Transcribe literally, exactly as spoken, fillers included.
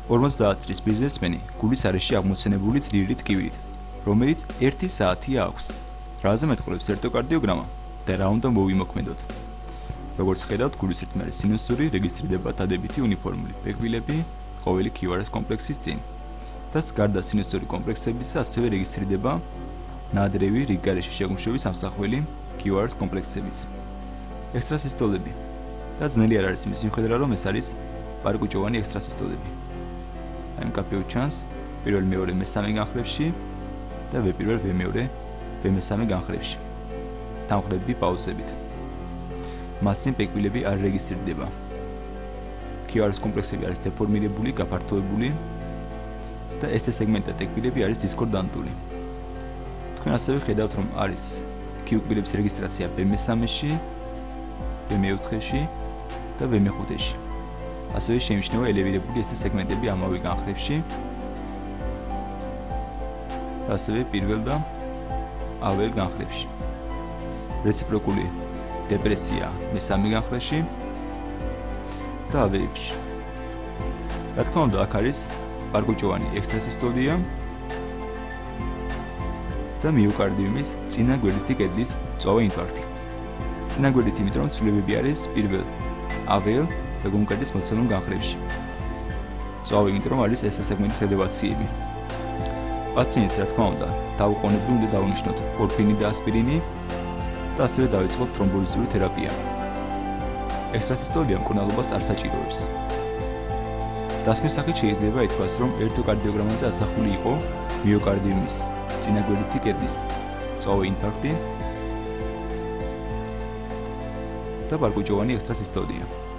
ორმოცდაათ წლის ბიზნესმენი გულის არეში აღმოცენებული ძლიერი ტკივით, რომელიც ერთი საათი აქვს. რაზე მეტყველებს ელექტროკარდიოგრამა და რა უნდა მოვიმოქმედოთ. როგორც ხედავთ, გულის რიტმის სინუსური რეგისტრირდება დადებითი უნიფორმული პეკვილები ყოველი კიუ არ ეს კომპლექსის წინ. და გარდა სინუსური კომპლექსებისა, ასევე რეგისტრირდება ნადრევი რიგგარეშე შეგუმშვების ამსახველი კიუ არ ეს კომპლექსებიც. ექსტრასისტოლები და ძნელი არ არის იმის მიუხედავად, რომ ეს არის პარკუჭოვანი ექსტრასისტოლები. აი მკაფიოდ ჩანს პირველ, მეორე, მესამე განხრებში და ვე-პირველ, ვე-მეორე, ვე-მესამე განხრებში. თანხლები პაუზებით. მათ წინ პეკვილები არ რეგისტრირდება. კიუ არ ეს კომპლექსები არის დეფორმირებული, გაფართოებული და ეს სეგმენტი და პეკვილები არის დისკორდანტული. თქვენ ასევე ხედავთ, რომ არის კიუ კბილების რეგისტრაცია ვე-მესამეში, ვე-მეოთხეში და ვე-მეხუთეში. ასევე შეიმჩნევა ელევირებული ეს სეგმენტები ამავე განხრებში. ასევე პირველ და აվել განხრებში. რეციპროკული დეპრესია მესამე განხრებში და ავეებში. რა თქმა უნდა, აქ არის პარკუჭოვანი ექსტრასისტოლია და მიოკარდიუმის წინა გვერდითი კედლის წვავე ინფარქტი. წინა გვერდითი, იმიტომ რომ ცვლილებები არის პირველ, აվել და გუმკერდის მოცემულ განხრებში. წვავე, იმიტომ რომ არის ეს სეგმენტის ელევაციები. პაციენტს, რა თქმა უნდა, დაუყოვნებლივ უნდა დაუნიშნოთ მორფინი და ასპირინი და ასევე დავიწყოთ თრომბოლიზური თერაპია. ექსტრასისტოლია მკურნალობას არ საჭიროებს. დასკვნის სახით შეიძლება ითქვას, რომ ელექტროკარდიოგრამაზე ასახული იყო მიოკარდიუმის წინა გვერდითი კედლის წვავე ინფარქტი და პარკუჭოვანი ექსტრასისტოლია.